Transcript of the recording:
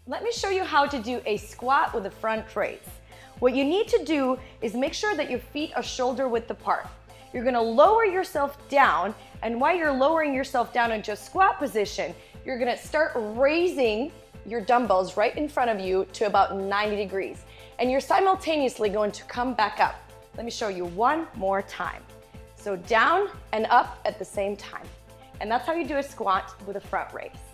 Let me show you how to do a squat with a front raise. What you need to do is make sure that your feet are shoulder width apart. You're gonna lower yourself down, and while you're lowering yourself down in just squat position, you're gonna start raising your dumbbells right in front of you to about 90 degrees. And you're simultaneously going to come back up. Let me show you one more time. So down and up at the same time. And that's how you do a squat with a front raise.